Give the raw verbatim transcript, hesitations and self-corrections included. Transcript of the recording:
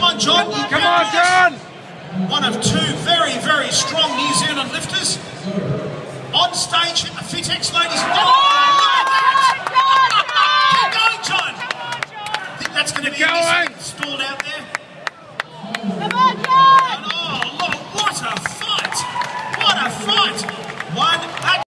Come on, John. Come on, John. One of two very, very strong New Zealand lifters. On stage, hit the Fitex ladies.